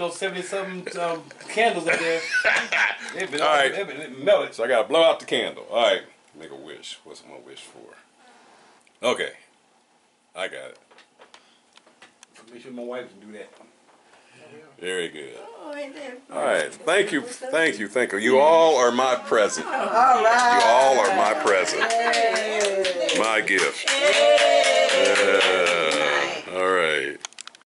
those 70-something candles up there. They've been, All right. they've been melted. So I gotta blow out the candle. All right, make a wish. What's my wish for? Okay, I got it. Make sure my wife can do that. Very good. Oh, ain't that All right, thank you, thank you, thank you. You all are my present. all right. You all are my present. My gift. Yeah. All right.